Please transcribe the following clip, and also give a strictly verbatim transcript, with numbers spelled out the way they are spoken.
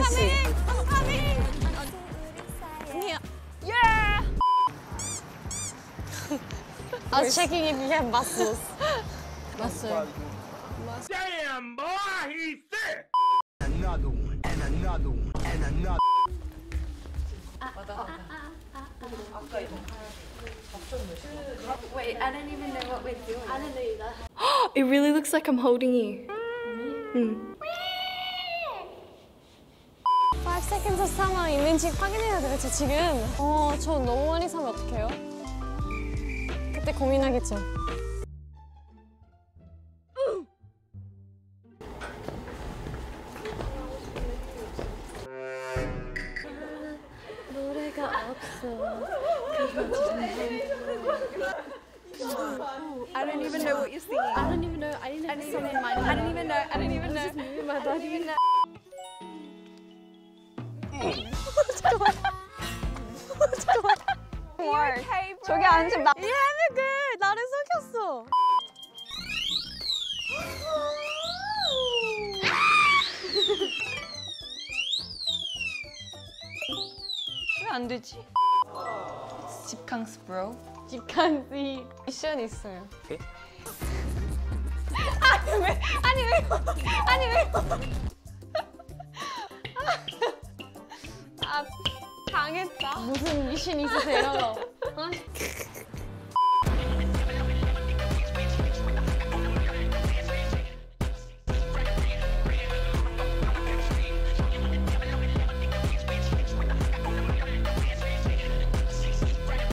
그렇지. I was checking if you have muscles. Muscle. Damn, boy, he's sick. Another one, and another one, and another. Wait, I don't even know what we're doing. I don't know either. It really looks like I'm holding you. 음. five seconds of summer 있는지 확인해야 되겠죠, 지금? 어, 저 너무 많이 사면 어떡해요? 그때 고민하겠죠. 노래가 없어. I don't even know what you're singing. I don't even know. I didn't have something in mind. I don't even know. I don't even know. I was just moving my body. You're okay, bro. 저기 앉으면 나... 이 헤매그! 나를 속였어! 왜 안 되지? 집캉스 bro. 집간이 미션 있어요. 오케이. 아니 왜? 아니 왜? 아니 왜? 아 당했다. 무슨 미션 있으세요? 어?